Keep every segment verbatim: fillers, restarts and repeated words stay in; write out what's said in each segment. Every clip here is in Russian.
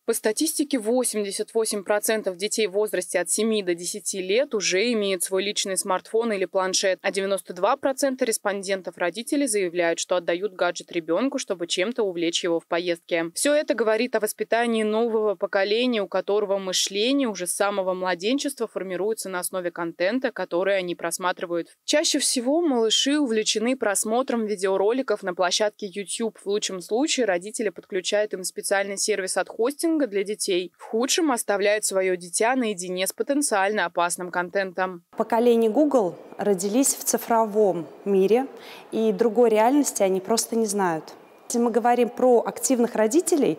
По статистике, восемьдесят восемь процентов детей в возрасте от семи до десяти лет уже имеют свой личный смартфон или планшет, а девяносто два процента респондентов-родителей заявляют, что отдают гаджет ребенку, чтобы чем-то увлечь его в поездке. Все это говорит о воспитании нового поколения, у которого мышление уже с самого младенчества формируется на основе контента, который они просматривают. Чаще всего малыши увлечены просмотром видеороликов на площадке YouTube. В лучшем случае родители подключают им специальный сервис от хостинга для детей. В худшем оставляют свое дитя наедине с потенциально опасным контентом. Поколение Google родились в цифровом мире, и другой реальности они просто не знают. Если мы говорим про активных родителей,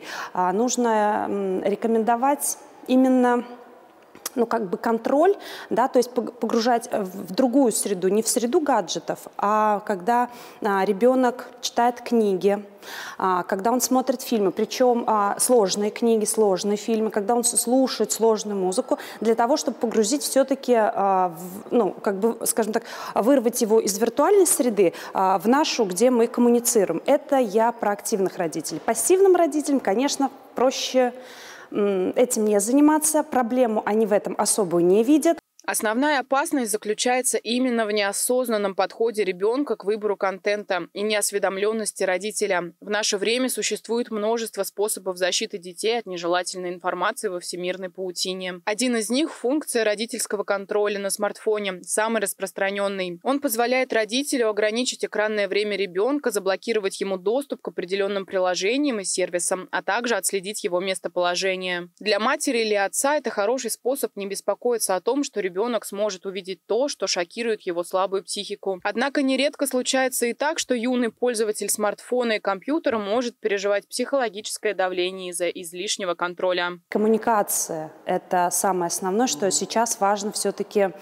нужно рекомендовать именно ну, как бы контроль, да, то есть погружать в другую среду, не в среду гаджетов, а когда а, ребенок читает книги, а, когда он смотрит фильмы, причем а, сложные книги, сложные фильмы, когда он слушает сложную музыку, для того, чтобы погрузить все-таки, а, ну, как бы, скажем так, вырвать его из виртуальной среды а, в нашу, где мы коммуницируем. Это я про активных родителей. Пассивным родителям, конечно, проще этим не заниматься, проблему они в этом особую не видят. Основная опасность заключается именно в неосознанном подходе ребенка к выбору контента и неосведомленности родителя. В наше время существует множество способов защиты детей от нежелательной информации во всемирной паутине. Один из них – функция родительского контроля на смартфоне, самый распространенный. Он позволяет родителю ограничить экранное время ребенка, заблокировать ему доступ к определенным приложениям и сервисам, а также отследить его местоположение. Для матери или отца это хороший способ не беспокоиться о том, что ребенок Ребенок сможет увидеть то, что шокирует его слабую психику. Однако нередко случается и так, что юный пользователь смартфона и компьютера может переживать психологическое давление из-за излишнего контроля. Коммуникация – это самое основное, что сейчас важно все-таки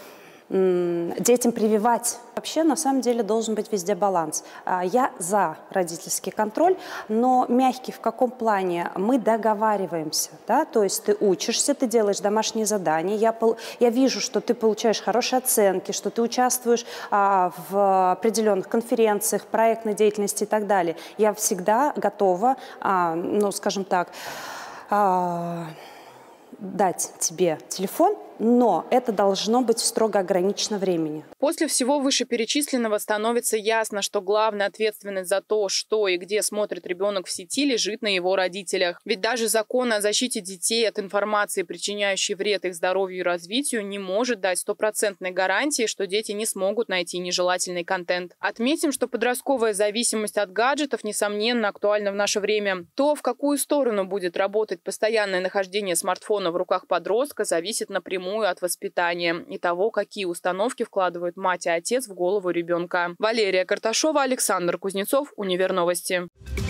детям прививать. Вообще, на самом деле, должен быть везде баланс. Я за родительский контроль, но мягкий в каком плане? Мы договариваемся, да? То есть ты учишься, ты делаешь домашние задания, я, я вижу, что ты получаешь хорошие оценки, что ты участвуешь а, в определенных конференциях, проектной деятельности и так далее. Я всегда готова, а, ну, скажем так, а, дать тебе телефон, но это должно быть строго ограничено времени. После всего вышеперечисленного становится ясно, что главная ответственность за то, что и где смотрит ребенок в сети, лежит на его родителях. Ведь даже закон о защите детей от информации, причиняющей вред их здоровью и развитию, не может дать стопроцентной гарантии, что дети не смогут найти нежелательный контент. Отметим, что подростковая зависимость от гаджетов, несомненно, актуальна в наше время. То, в какую сторону будет работать постоянное нахождение смартфона в руках подростка, зависит напрямую от воспитания и того, какие установки вкладывают мать и отец в голову ребенка. Валерия Карташова, Александр Кузнецов, Универ Новости.